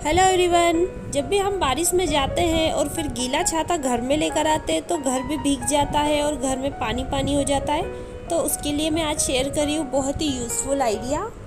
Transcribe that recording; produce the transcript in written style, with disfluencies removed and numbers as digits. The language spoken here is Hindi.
Hello everyone. जब भी हम बारिश में जाते हैं और फिर गीला छाता घर में लेकर आते हैं तो घर भी भीग जाता है और घर में पानी पानी हो जाता है। तो उसके लिए मैं आज शेयर कर रही हूँ बहुत ही यूज़फुल आइडिया।